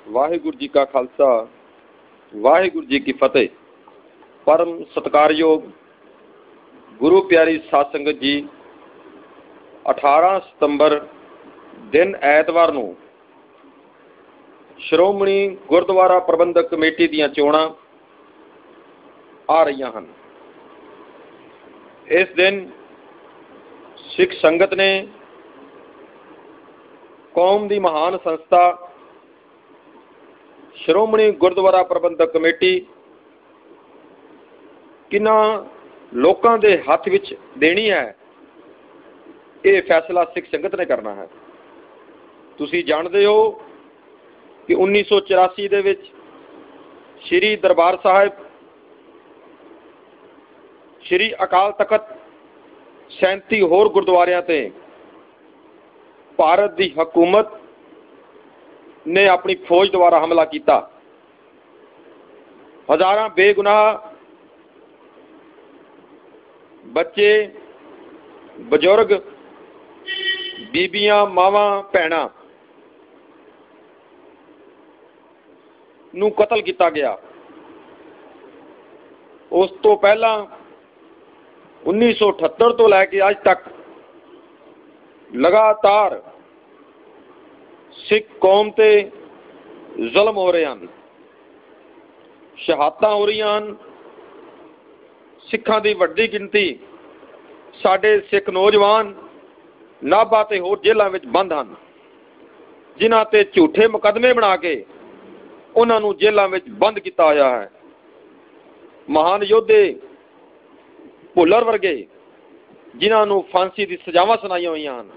वाहिगुरु जी का खालसा वाहिगुरु जी की फतेह। परम सत्कारयोग गुरु प्यारी साध संगत जी, 18 सितंबर दिन ऐतवार नूं श्रोमणी गुरुद्वारा प्रबंधक कमेटी दीयां चोणां आ रही हैं। इस दिन सिख संगत ने कौम की महान संस्था श्रोमणी गुरुद्वारा प्रबंधक कमेटी किन्ना लोकां दे हथ विच देनी है, ये फैसला सिख संगत ने करना है। तुसी जानते हो कि 1984 दे विच श्री दरबार साहिब, श्री अकाल तखत 37 होर गुरुद्वारियां ते भारत की हुकूमत ने अपनी फौज द्वारा हमला किया। हज़ारां बेगुनाह बच्चे, बजुर्ग, बीबियां, मावां, भैणां नूं कतल किया गया। उस तो पहला 1978 तो लैके अज तक लगातार सिख कौम ते जुल्म हो रहे हैं, शहादतां हो रही हैं। सिखां दी वड्डी गिनती साडे सिख नौजवान नाभा ते होर जेलां विच बंद हैं, जिन्हां ते झूठे मुकदमे बना के उन्हां नूं जेलां विच बंद किया होया है। महान योद्धे भुल्लर वर्गे जिन्हां नूं फांसी दी सजावां सुनाईयां होईयां हन।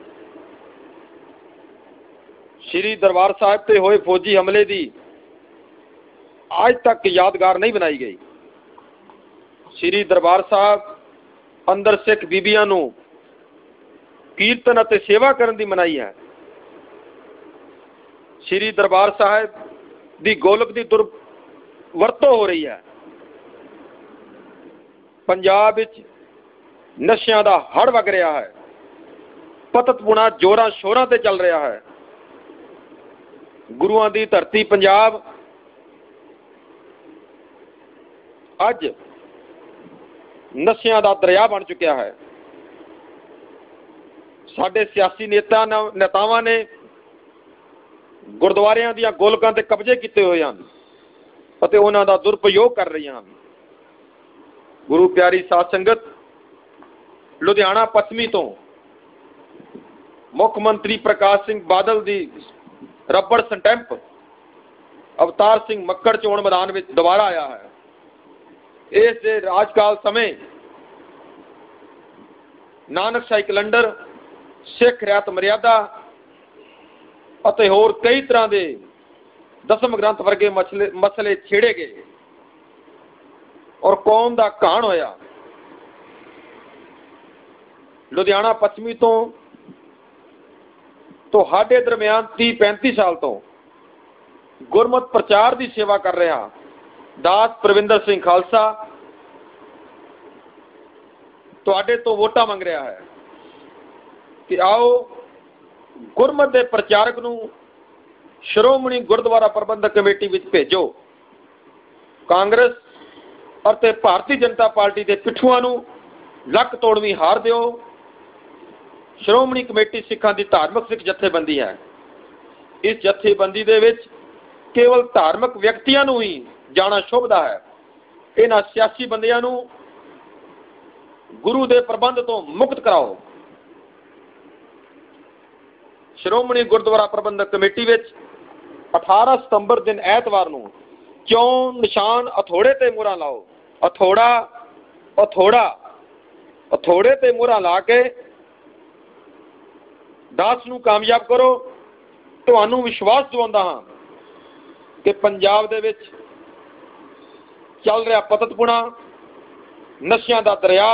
श्री दरबार साहिब ते होए फौजी हमले की आज तक यादगार नहीं बनाई गई। श्री दरबार साहिब अंदर सिख बीबियां नूं कीर्तन अते सेवा करन दी मनाई है। श्री दरबार साहिब दी गोलक दी दुरवरतों हो रही है। पंजाब विच नशियां दा हड़ वग रहा है। पततपुणा जोरां शोरां ते चल रहा है। गुरुआं दी धरती पंजाब अज नशियां दा दरिया बन चुकिया है। साडे सियासी नेतावां ने गुरुद्वारियां दीयां गोलकां ते कब्जे किए हुए हैं अते उन्हां दा दुरुपयोग कर रही हैं। गुरु प्यारी साध संगत, लुधियाना पश्चिमी तो मुख मंत्री प्रकाश सिंह बादल दी रबड़ स्टैंप अवतार सिंह मक्कड़ चोण मैदान में दोबारा आया है। इस दे राजकाल समय नानक शाही कैलेंडर, सिख रियात मर्यादा अते होर कई तरह के दसम ग्रंथ वर्गे मसले छेड़े गए और कौम का घाण होया। लुधियाना पश्चिमी तो हाडे दरम्यान 30-35 साल तो गुरमत प्रचार की सेवा कर रहा दास प्रविंदर सिंह खालसा तुहाडे तो वोटा मंग रहा है कि आओ गुरमत के प्रचारक नूं श्रोमणी गुरुद्वारा प्रबंधक कमेटी विच भेजो। कांग्रेस और भारतीय जनता पार्टी के पिछुआं नूं लक तोड़वी हार दिओ। श्रोमणी कमेटी सिखां दी धार्मिक सिख जथेबंदी है। इस जथेबंदी दे विच केवल धार्मिक व्यक्तियों नूं ही जाना शुभदा है। इन्हां सियासी बंदियां नूं गुरु दे प्रबंध तो मुक्त कराओ। श्रोमणी गुरुद्वारा प्रबंधक कमेटी विच 18 सितंबर दिन ऐतवार नूं चौं निशान हथौड़े ते मुहरां लाओ। हथौड़ा हथौड़ा हथौड़े ते मुहरां ला के दास नूं कामयाब करो। तुहानूं विश्वास दिवाउंदा हां कि पंजाब दे विच चल रहा पततपुणा नशियां दा दरिया,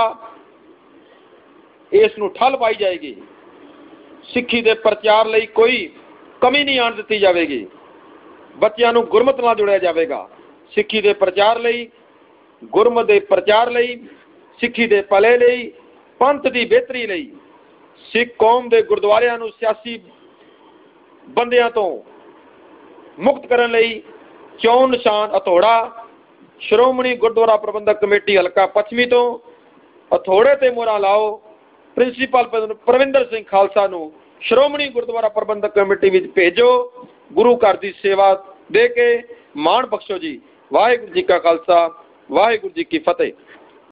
इस नूं ठल पाई जाएगी। सिक्खी दे प्रचार लई कोई कमी नहीं आण दित्ती जाएगी। बच्चों नूं गुरमत नाल जोड़िया जाएगा। सिक्खी दे प्रचार लई, गुरमत दे प्रचार लई, सिक्खी दे भले लई, पंथ की बेहतरी लई सिख कौम के गुरुद्वारियां नूं सियासी बंदियां तो ਮੁਕਤ ਕਰਨ ਲਈ ਚੋਣ ਨਿਸ਼ਾਨ ਹਥੌੜਾ ਸ਼੍ਰੋਮਣੀ ਗੁਰਦੁਆਰਾ ਪ੍ਰਬੰਧਕ ਕਮੇਟੀ ਹਲਕਾ ਪੱਛਮੀ ਤੋਂ ਹਥੌੜੇ ਤੇ ਮੋਹਰਾਂ ਲਾਓ। ਪ੍ਰਿੰਸੀਪਲ ਪ੍ਰਵਿੰਦਰ ਸਿੰਘ ਖਾਲਸਾ ਨੂੰ ਸ਼੍ਰੋਮਣੀ ਗੁਰਦੁਆਰਾ ਪ੍ਰਬੰਧਕ ਕਮੇਟੀ ਵਿੱਚ ਭੇਜੋ। ਗੁਰੂ ਘਰ ਦੀ ਸੇਵਾ ਦੇ ਕੇ ਮਾਣ ਬਖਸ਼ੋ ਜੀ। ਵਾਹਿਗੁਰੂ ਜੀ ਕਾ ਖਾਲਸਾ, ਵਾਹਿਗੁਰੂ ਜੀ ਕੀ ਫਤਿਹ।